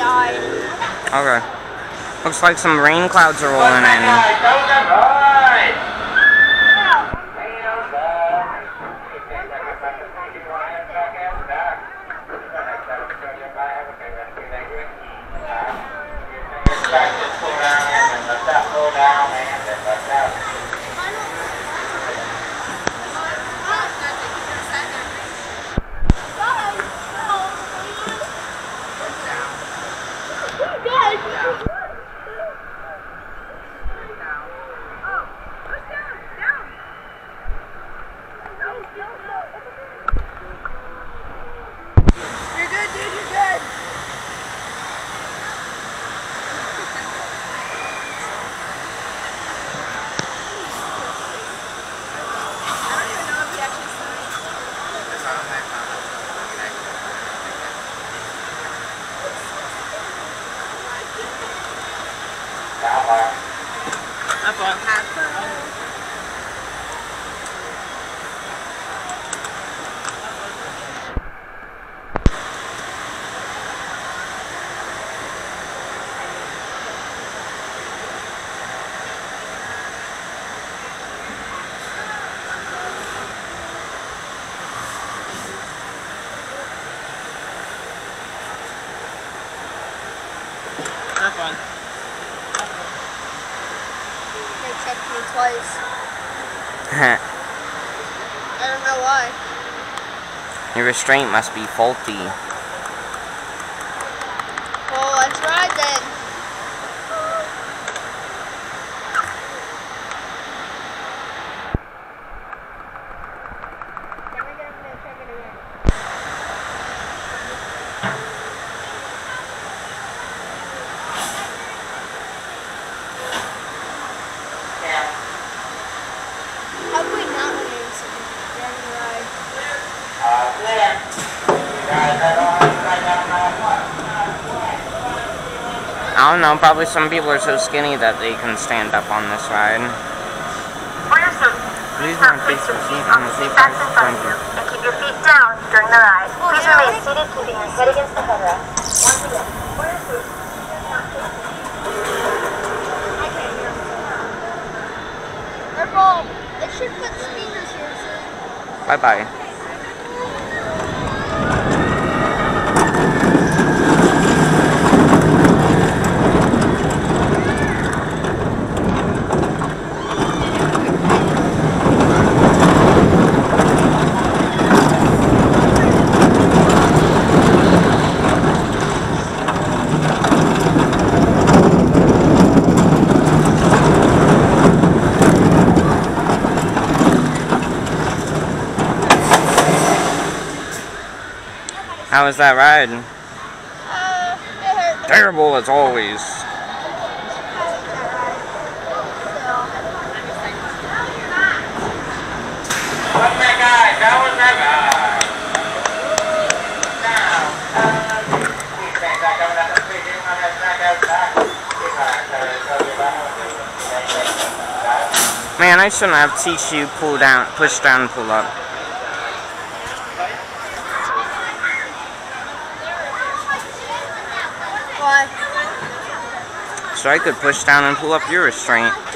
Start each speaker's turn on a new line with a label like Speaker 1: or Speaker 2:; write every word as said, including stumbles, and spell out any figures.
Speaker 1: died.
Speaker 2: Okay. Looks like some rain clouds are rolling in.
Speaker 1: You're good, dude, you're good. I don't even know if he actually signed. Have fun. Have fun.
Speaker 2: Have fun.
Speaker 1: They checked me twice. I don't know why.
Speaker 2: Your restraint must be faulty.
Speaker 1: Well, let's ride then. Can we get him to check it again? How could we not let him sit during the ride?
Speaker 2: I don't know, probably some people are so skinny that they can stand up on this ride. Please not face your feet on the seat backs in front of you.
Speaker 3: And keep your feet down during the ride. Please remain seated, keeping your head against the headrest. Once again, for your seat.
Speaker 1: I can't hear him. They're full. They should put speakers here soon.
Speaker 2: Bye-bye. How was that ride?
Speaker 1: Uh, it hurt.
Speaker 2: Terrible as always.
Speaker 4: What's that guy? That was that guy. Now, uh, these things are coming up the street. You want to snack out back?
Speaker 2: Man, I shouldn't have teach you pull down, push down, pull up.
Speaker 1: Why?
Speaker 2: So I could push down and pull up your restraint.